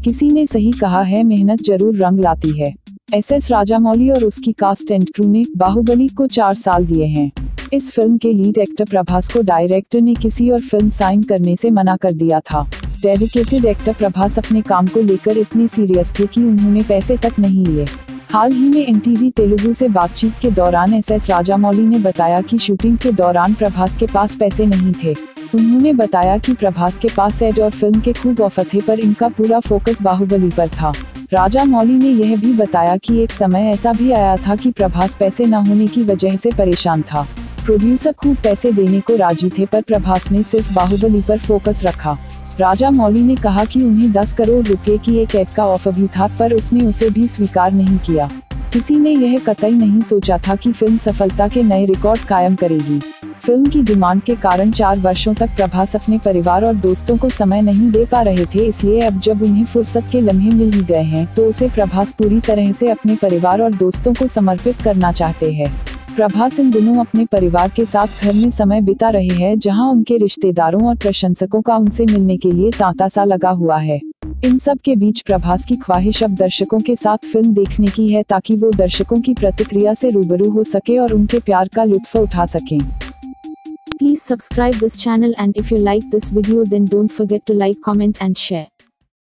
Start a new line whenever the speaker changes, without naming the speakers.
किसी ने सही कहा है, मेहनत जरूर रंग लाती है। एस राजामौली और उसकी कास्ट एंड क्रू ने बाहुबली को 4 साल दिए हैं। इस फिल्म के लीड एक्टर प्रभास को डायरेक्टर ने किसी और फिल्म साइन करने से मना कर दिया था। डेडिकेटेड एक्टर प्रभास अपने काम को लेकर इतने सीरियस थे कि उन्होंने पैसे तक नहीं लिए। हाल ही में एनटीवी तेलुगु से बातचीत के दौरान एस राजामौली ने बताया कि शूटिंग के दौरान प्रभास के पास पैसे नहीं थे। उन्होंने बताया कि प्रभास के पास एड और फिल्म के खूब ऑफर थे, पर इनका पूरा फोकस बाहुबली पर था। राजामौली ने यह भी बताया कि एक समय ऐसा भी आया था कि प्रभास पैसे न होने की वजह से परेशान था। प्रोड्यूसर खूब पैसे देने को राजी थे, पर प्रभास ने सिर्फ बाहुबली पर फोकस रखा। राजामौली ने कहा कि उन्हें 10 करोड़ रुपए की एक एड का ऑफर भी था, पर उसने उसे भी स्वीकार नहीं किया। किसी ने यह कतई नहीं सोचा था कि फिल्म सफलता के नए रिकॉर्ड कायम करेगी। फिल्म की डिमांड के कारण 4 वर्षों तक प्रभास अपने परिवार और दोस्तों को समय नहीं दे पा रहे थे, इसलिए अब जब उन्हें फुर्सत के लम्हे मिल ही गए हैं तो उसे प्रभास पूरी तरह से अपने परिवार और दोस्तों को समर्पित करना चाहते हैं। प्रभास इन दिनों अपने परिवार के साथ घर में समय बिता रहे हैं, जहां उनके रिश्तेदारों और प्रशंसकों का उनसे मिलने के लिए तांता सा लगा हुआ है। इन सब के बीच प्रभास की ख्वाहिश अब दर्शकों के साथ फिल्म देखने की है, ताकि वो दर्शकों की प्रतिक्रिया से रूबरू हो सके और उनके प्यार का लुत्फ उठा सकें।
Please subscribe this channel, and if you like this video then don't forget to like, comment and share.